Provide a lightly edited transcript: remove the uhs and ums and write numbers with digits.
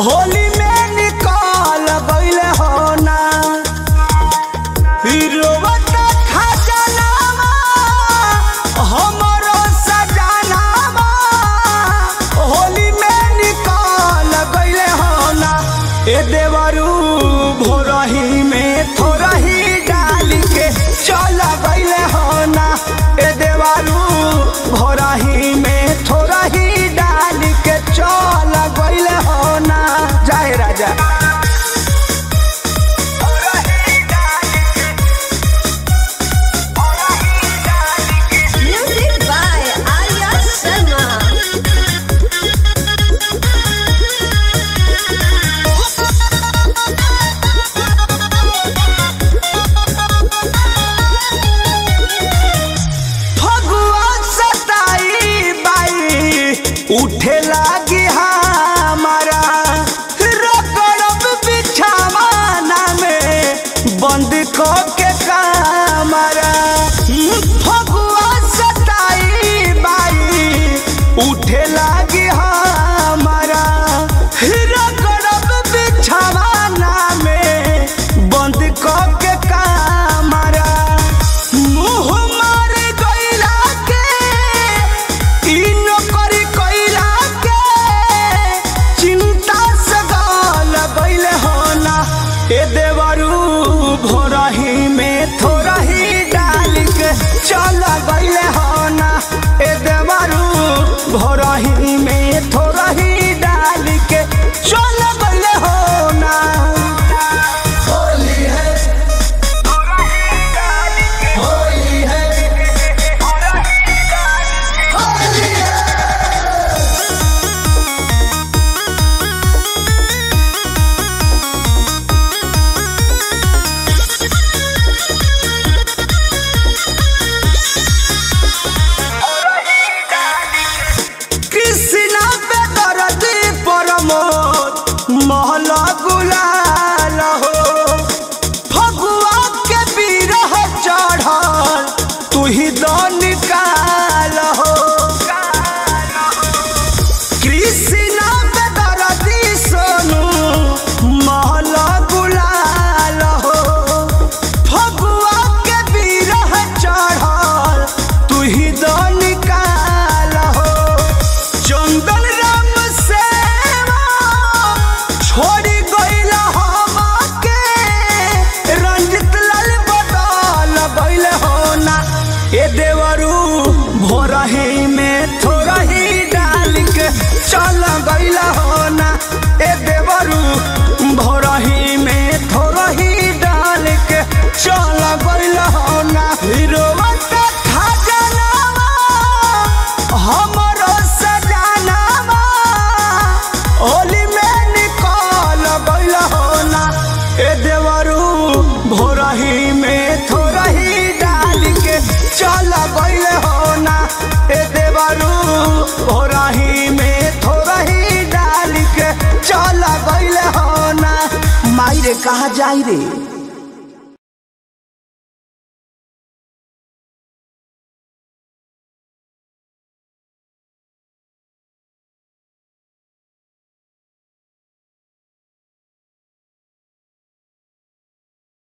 होली में निकाल गइले हो ना रोवता खजानावा हमरो सजानावा होली में निकाल गइले हो ना ए देवरू भोरही में थोरही डाल के चल गइले हो ना ए देवरू भोरही में थोरही डाल के चल गइले हो ना जय राजा उठे लागी हमारा रगड़ब बिछावाना में बंद को के कमरा फगुआ सताई बाई उठे लागी हमारा रगड़ब बिछावाना में बंद को के कमरा मुँह मार गइला के इन करी ए देवरू भोरही में थोरही डाल के चल गइले हो ना ए देवरू भोरही में थोरही डाल के चल गइले हो ना होली है होली है होली है महला गुलाल हो फगुआ के बिरह चढ़ल तू ही दो निकाल हो कृष्णा पे दर्दी सोनू महला गुलाल हो फगुआ के बिरह चढ़ल तू ही दो निकाल हो चंदन राम से छोड़ी गइला हमके रंजित लाल बदल गइले हो ना ए देवरू भोरही में थोरही डाल के चल गइला हो ना ए देवरू भोरही में थोरही डाल के चल गइला हो ना रोवता खजानावा हमरो सजानावा होली में निकाल गइला हो ना ए देवरू भोरही में थोरही डाल के चल गइले हो ना ए देवरू भोरही में थोरही डाल के चल गइले हो ना माई रे कहाँ जाई रे।